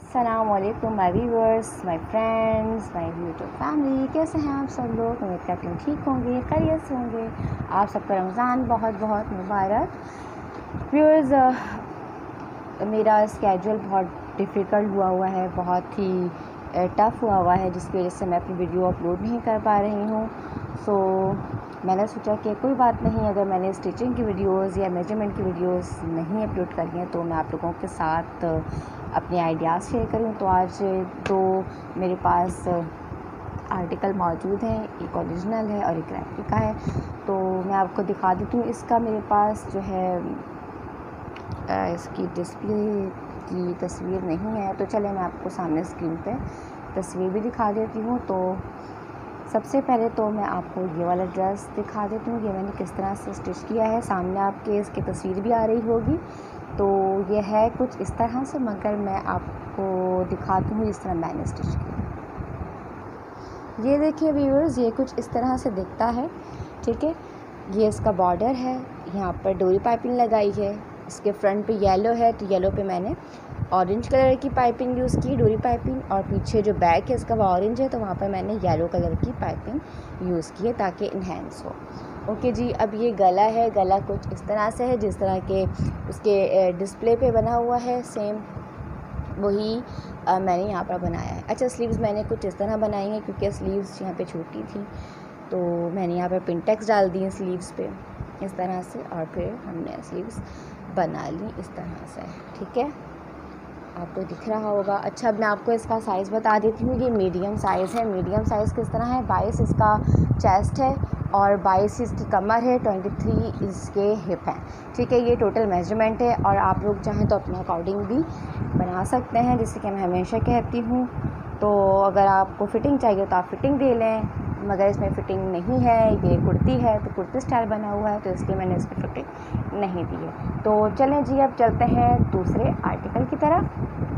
अस्सलामुअलैकुम my viewers, my friends, my YouTube family. कैसे हैं आप सब लोग? उम्मीद करती हूँ ठीक होंगे, खैरियत से होंगे। आप सबका रमज़ान बहुत बहुत मुबारक। व्यूअर्स, मेरा स्केड्यूल बहुत डिफ़िकल्ट हुआ है, बहुत ही टफ़ हुआ है, जिसकी वजह से मैं अपनी वीडियो अपलोड नहीं कर पा रही हूँ। सो मैंने सोचा कि कोई बात नहीं, अगर मैंने स्टिचिंग की वीडियोस या मेजरमेंट की वीडियोस नहीं अपलोड करी हैं तो मैं आप लोगों के साथ अपने आइडियाज़ शेयर करूँ। तो आज दो मेरे पास आर्टिकल मौजूद हैं, एक ओरिजिनल है और एक रेप्लिका है। तो मैं आपको दिखा देती हूँ। इसका मेरे पास जो है इसकी डिस्प्ले की तस्वीर नहीं है, तो चले मैं आपको सामने स्क्रीन पे तस्वीर भी दिखा देती हूँ। तो सबसे पहले तो मैं आपको ये वाला ड्रेस दिखा देती हूँ, ये मैंने किस तरह से स्टिच किया है। सामने आपके इसकी तस्वीर भी आ रही होगी। तो ये है कुछ इस तरह से, मगर मैं आपको दिखाती हूँ जिस तरह मैंने स्टिच किया। ये देखिए व्यूअर्स, ये कुछ इस तरह से दिखता है, ठीक है। ये इसका बॉर्डर है, यहाँ पर डोरी पाइपिंग लगाई है। इसके फ्रंट पे येलो है, तो येलो पे मैंने ऑरेंज कलर की पाइपिंग यूज़ की, डोरी पाइपिंग। और पीछे जो बैक है इसका वो ऑरेंज है, तो वहाँ पर मैंने येलो कलर की पाइपिंग यूज़ की है ताकि इन्हेंस हो। ओके जी। अब ये गला है, गला कुछ इस तरह से है जिस तरह के उसके डिस्प्ले पे बना हुआ है, सेम वही मैंने यहाँ पर बनाया है। अच्छा, स्लीव्स मैंने कुछ इस तरह बनाई हैं क्योंकि स्लीव्स यहाँ पे छोटी थी, तो मैंने यहाँ पर पिनटेक्स डाल दी हैं स्लीव्स पे इस तरह से, और फिर हमने स्लीव्स बना ली इस तरह से, ठीक है। आपको दिख रहा होगा। अच्छा, अब मैं आपको इसका साइज़ बता देती हूँ। ये मीडियम साइज़ है। मीडियम साइज़ किस तरह है? 22 इसका चेस्ट है और 22 इसकी कमर है, 23 इसके हिप हैं, ठीक है। ये टोटल मेजरमेंट है, और आप लोग चाहें तो अपने अकॉर्डिंग भी बना सकते हैं, जैसे कि मैं हमेशा कहती हूँ। तो अगर आपको फ़िटिंग चाहिए तो आप फ़िटिंग दे लें, मगर इसमें फ़िटिंग नहीं है। ये कुर्ती है तो कुर्ती स्टाइल बना हुआ है, तो इसलिए मैंने इसकी फ़िटिंग नहीं दी है। तो चलें जी, अब चलते हैं दूसरे आर्टिकल की तरफ।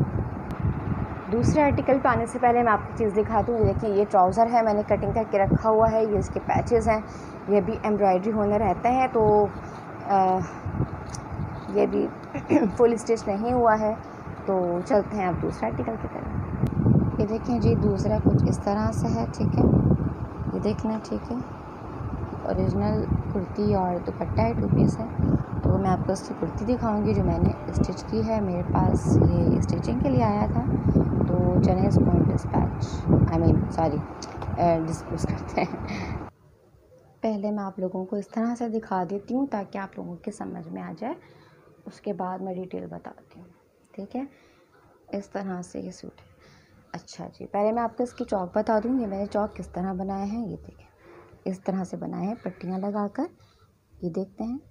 दूसरे आर्टिकल पे आने से पहले मैं आपको चीज़ दिखा दूँ। देखिए, ये ट्राउज़र है, मैंने कटिंग करके रखा हुआ है। ये इसके पैचेस हैं, ये भी एम्ब्रॉयडरी होने रहते हैं, तो ये भी फुल स्टिच नहीं हुआ है। तो चलते हैं अब दूसरे आर्टिकल की तरफ। ये देखें जी, दूसरा कुछ इस तरह से है, ठीक है। ये देख लें, ठीक है। ओरिजिनल कुर्ती और दुपट्टा है, 2 पीस है। तो मैं आपको इसकी कुर्ती दिखाऊंगी जो मैंने स्टिच की है। मेरे पास ये स्टिचिंग के लिए आया था, तो चलें इसको डिस्पोज करते हैं। पहले मैं आप लोगों को इस तरह से दिखा देती हूँ ताकि आप लोगों के समझ में आ जाए, उसके बाद मैं डिटेल बताती हूँ, ठीक है। इस तरह से ये सूट है। अच्छा जी, पहले मैं आपको इसकी चौक बता दूँ। ये मैंने चौक किस तरह बनाया है, ये देखें, इस तरह से बनाए हैं पट्टियाँ लगाकर। ये देखते हैं,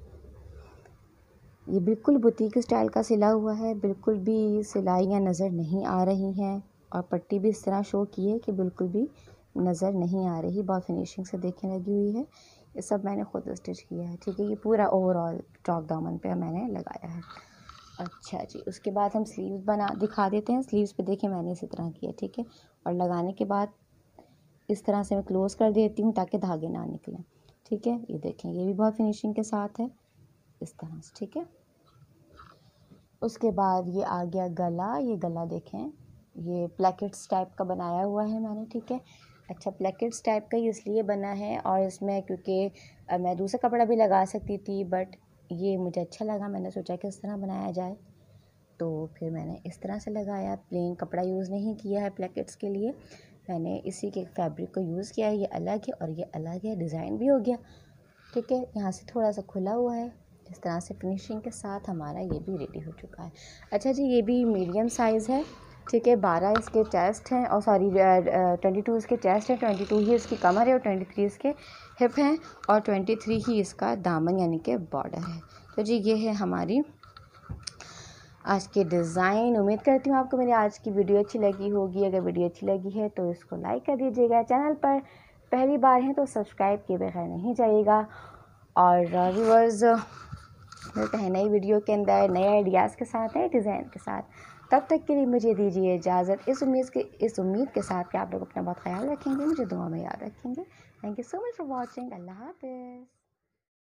ये बिल्कुल बुटीक स्टाइल का सिला हुआ है, बिल्कुल भी सिलाइयाँ नज़र नहीं आ रही हैं, और पट्टी भी इस तरह शो की है कि बिल्कुल भी नज़र नहीं आ रही, बहुत फिनिशिंग से देखें लगी हुई है। ये सब मैंने खुद स्टिच किया है, ठीक है। ये पूरा ओवरऑल चौक दामन पे मैंने लगाया है। अच्छा जी, उसके बाद हम स्लीव्स बना दिखा देते हैं। स्लीव्स पे देखें मैंने इसी तरह किया, ठीक है। और लगाने के बाद इस तरह से मैं क्लोज़ कर देती हूँ ताकि धागे ना निकलें, ठीक है। ये देखें, ये भी बहुत फिनिशिंग के साथ है इस तरह से, ठीक है। उसके बाद ये आ गया गला। ये गला देखें, ये प्लेकेट्स टाइप का बनाया हुआ है मैंने, ठीक है। अच्छा, प्लेकेट्स टाइप का इसलिए बना है, और इसमें क्योंकि मैं दूसरा कपड़ा भी लगा सकती थी, बट ये मुझे अच्छा लगा, मैंने सोचा कि इस तरह बनाया जाए, तो फिर मैंने इस तरह से लगाया। प्लेन कपड़ा यूज़ नहीं किया है प्लेकेट्स के लिए, मैंने इसी के फैब्रिक को यूज़ किया है। ये अलग है और ये अलग है, डिज़ाइन भी हो गया, ठीक है। यहाँ से थोड़ा सा खुला हुआ है, इस तरह से फिनिशिंग के साथ हमारा ये भी रेडी हो चुका है। अच्छा जी, ये भी मीडियम साइज़ है, ठीक है। 12 इसके चेस्ट हैं, और 22 इसके चेस्ट है, 22 ही इसकी कमर है, और 23 इसके हिप हैं, और 23 ही इसका दामन यानी कि बॉर्डर है। तो जी, ये है हमारी आज के डिज़ाइन। उम्मीद करती हूँ आपको मेरी आज की वीडियो अच्छी लगी होगी। अगर वीडियो अच्छी लगी है तो इसको लाइक कर दीजिएगा। चैनल पर पहली बार हैं तो सब्सक्राइब किए बगैर नहीं जाइएगा। और व्यूअर्स, मिलते हैं नई वीडियो के अंदर नए आइडियाज़ के साथ, नए डिज़ाइन के साथ। तब तक के लिए मुझे दीजिए इजाज़त, इस उम्मीद के साथ कि आप लोग अपना बहुत ख्याल रखेंगे, मुझे दुआ में याद रखेंगे। Thank you so much for watching. अल्लाह हाफ़िज़।